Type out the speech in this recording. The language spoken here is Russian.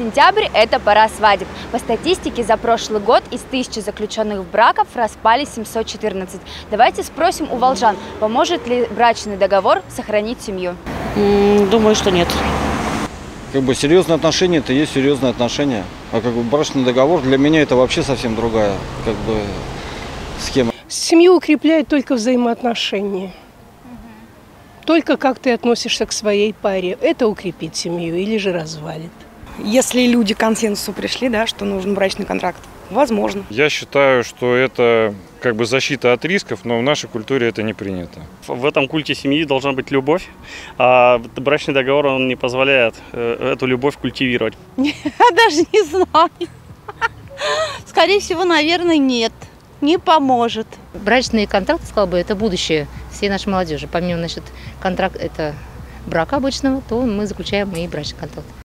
Сентябрь – это пора свадеб. По статистике, за прошлый год из 1000 заключенных браков распали 714. Давайте спросим у волжан, поможет ли брачный договор сохранить семью? Думаю, что нет. Серьезные отношения – это есть серьезные отношения. А брачный договор для меня это вообще совсем другая схема. Семью укрепляет только взаимоотношения. Только как ты относишься к своей паре. Это укрепит семью или же развалит. Если люди к консенсусу пришли, да, что нужен брачный контракт, возможно. Я считаю, что это защита от рисков, но в нашей культуре это не принято. В этом культе семьи должна быть любовь, а брачный договор он не позволяет эту любовь культивировать. Даже не знаю. Скорее всего, наверное, нет. Не поможет. Брачный контракт, сказал бы, это будущее всей нашей молодежи. Помимо контракта это брака обычного, то мы заключаем и брачный контракт.